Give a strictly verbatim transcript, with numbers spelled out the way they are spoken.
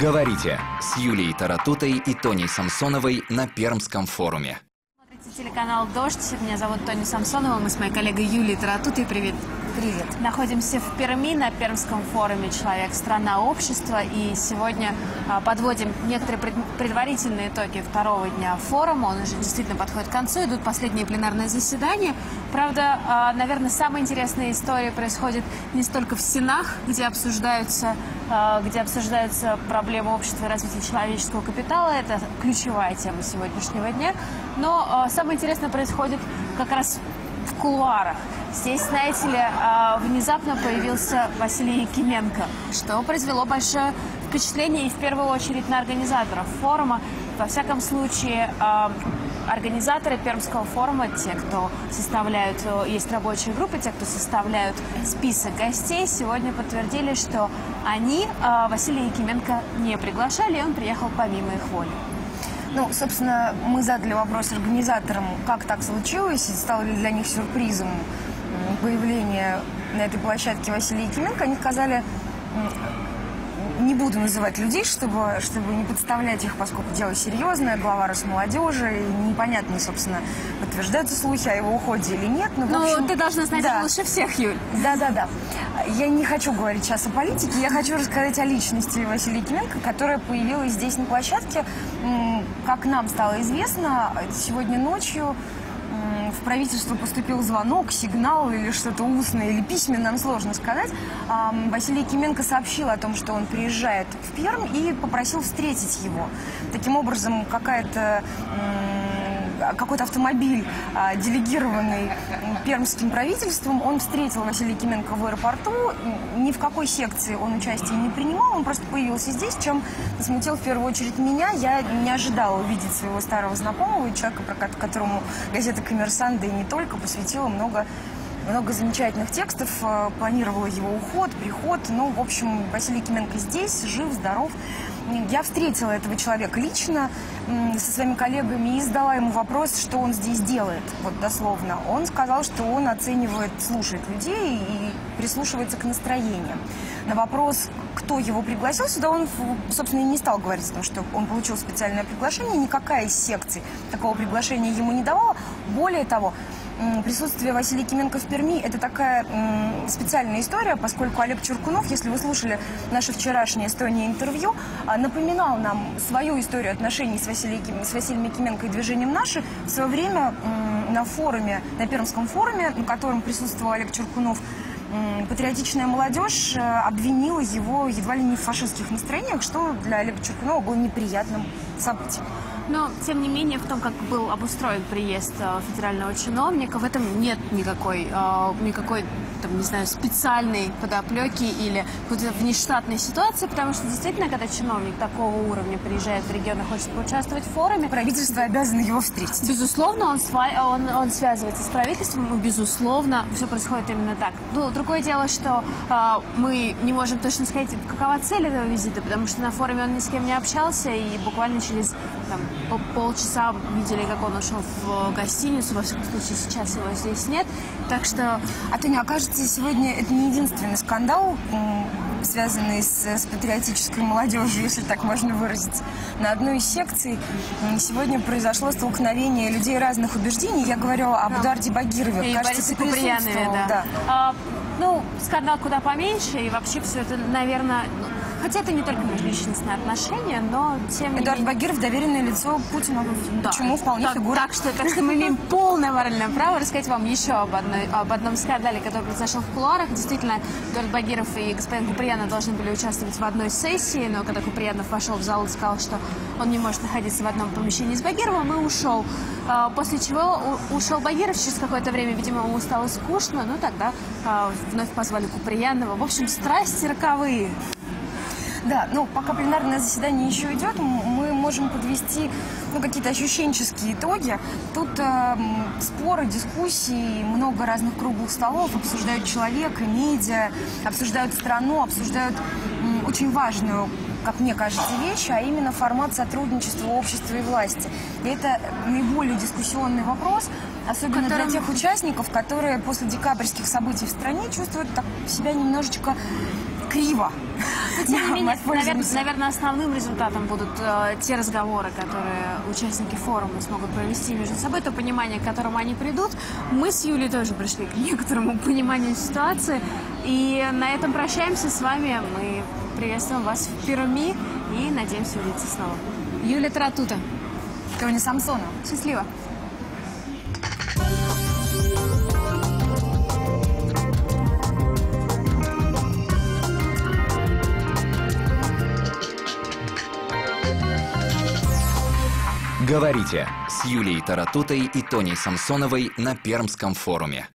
Говорите с Юлией Таратутой и Тоней Самсоновой на Пермском форуме. Смотрите телеканал «Дождь». Меня зовут Тоня Самсонова. Мы с моей коллегой Юлией Таратутой. Привет. Привет. Находимся в Перми на Пермском форуме «Человек. Страна. Общество». И сегодня а, подводим некоторые пред, предварительные итоги второго дня форума. Он уже действительно подходит к концу. Идут последние пленарные заседания. Правда, а, наверное, самая интересная история происходит не столько в стенах, где обсуждаются, а, где обсуждаются проблемы общества и развития человеческого капитала. Это ключевая тема сегодняшнего дня. Но а, самое интересное происходит как раз в кулуарах. Здесь, знаете ли, внезапно появился Василий Якименко, что произвело большое впечатление и в первую очередь на организаторов форума. Во всяком случае, организаторы Пермского форума, те, кто составляют, есть рабочие группы, те, кто составляют список гостей, сегодня подтвердили, что они Василия Якименко не приглашали, и он приехал помимо их воли. Ну, собственно, мы задали вопрос организаторам, как так случилось, и стало ли для них сюрпризом появление на этой площадке Василия Якименко. Они сказали, не буду называть людей, чтобы, чтобы не подставлять их, поскольку дело серьезное, глава Росмолодежи, и непонятно, собственно, подтверждаются слухи о его уходе или нет. Но, ну, общем, ты должна знать да. лучше всех, Юль. Да-да-да. Я не хочу говорить сейчас о политике, я хочу рассказать о личности Василия Якименко, которая появилась здесь на площадке. Как нам стало известно, сегодня ночью в правительство поступил звонок, сигнал или что-то устное или письменно, нам сложно сказать. Василий Якименко сообщил о том, что он приезжает в Пермь, и попросил встретить его. Таким образом, какая-то... какой-то автомобиль, делегированный пермским правительством, он встретил Василия Якименко в аэропорту. Ни в какой секции он участия не принимал, он просто появился здесь, чем смутил в первую очередь меня. Я не ожидала увидеть своего старого знакомого и человека, которому газета «Коммерсант», да и не только, посвятила много много замечательных текстов, планировала его уход, приход. Ну, в общем, Василий Якименко здесь, жив, здоров. Я встретила этого человека лично со своими коллегами и задала ему вопрос, что он здесь делает, вот дословно. Он сказал, что он оценивает, слушает людей и прислушивается к настроениям. На вопрос, кто его пригласил сюда, он, собственно, и не стал говорить о том, что он получил специальное приглашение. Никакая из секций такого приглашения ему не давала. Более того, присутствие Василия Якименко в Перми – это такая м, специальная история, поскольку Олег Чуркунов, если вы слушали наше вчерашнее с Тоней интервью, напоминал нам свою историю отношений с Василием, с Василием Якименко и движением «Наши». В свое время м, на форуме, на Пермском форуме, на котором присутствовал Олег Чуркунов, м, патриотичная молодежь обвинила его едва ли не в фашистских настроениях, что для Олега Чуркунова было неприятным событием. Но, тем не менее, в том, как был обустроен приезд э, федерального чиновника, в этом нет никакой, э, никакой там, не знаю, специальной подоплеки или какой-то внештатной ситуации, потому что, действительно, когда чиновник такого уровня приезжает в регион и хочет поучаствовать в форуме, правительство обязано его встретить. Безусловно, он, он, он связывается с правительством, и, безусловно, все происходит именно так. Ну, другое дело, что э, мы не можем точно сказать, какова цель этого визита, потому что на форуме он ни с кем не общался, и буквально через там, полчаса видели, как он ушел в гостиницу. Во всяком случае, сейчас его здесь нет. Так что... А Тоня, окажется, сегодня это не единственный скандал, связанный с, с патриотической молодежью, если так можно выразиться. На одной из секций сегодня произошло столкновение людей разных убеждений. Я говорю об Эдуарде Багирове. И Кажется, ты присутствовал. Да. Да. А, ну, скандал куда поменьше, и вообще все это, наверное... Хотя это не только межличностные отношения, но тем не Эдуард менее... Багиров – доверенное лицо Путина. Да. Почему вполне так, фигура. Так что, так что мы имеем полное моральное право рассказать вам еще об, одной, об одном скандале, который произошел в кулуарах. Действительно, Эдуард Багиров и господин Куприянов должны были участвовать в одной сессии, но когда Куприянов вошел в зал и сказал, что он не может находиться в одном помещении с Багировым, и ушел. После чего ушел Багиров через какое-то время, видимо, ему стало скучно, ну тогда вновь позвали Куприянова. В общем, страсти роковые. Да, ну, пока пленарное заседание еще идет, мы можем подвести ну, какие-то ощущенческие итоги. Тут э, споры, дискуссии, много разных круглых столов, обсуждают человека, медиа, обсуждают страну, обсуждают м, очень важную, как мне кажется, вещь, а именно формат сотрудничества общества и власти. И это наиболее дискуссионный вопрос, особенно Которым... для тех участников, которые после декабрьских событий в стране чувствуют так, себя немножечко криво. Тем не менее, Воспользуемся. наверное, основным результатом будут э, те разговоры, которые участники форума смогут провести между собой, то понимание, к которому они придут. Мы с Юлей тоже пришли к некоторому пониманию ситуации. И на этом прощаемся с вами. Мы приветствуем вас в Перми и надеемся увидеться снова. Юлия Таратута. Тоня Самсонова. Счастливо. Говорите с Юлией Таратутой и Тоней Самсоновой на Пермском форуме.